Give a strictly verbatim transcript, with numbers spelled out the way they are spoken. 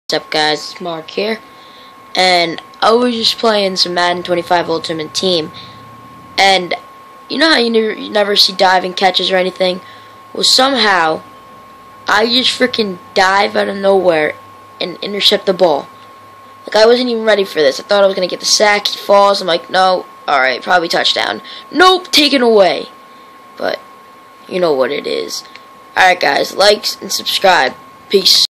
What's up, guys? It's Mark here, and I was just playing some Madden twenty-five Ultimate Team, and you know how you never, you never see diving catches or anything? Well, somehow I just freaking dive out of nowhere and intercept the ball. Like, I wasn't even ready for this. I thought I was gonna get the sack. He falls. I'm like, no, all right, probably touchdown. Nope, taken away. But you know what it is. All right, guys, like and subscribe. Peace.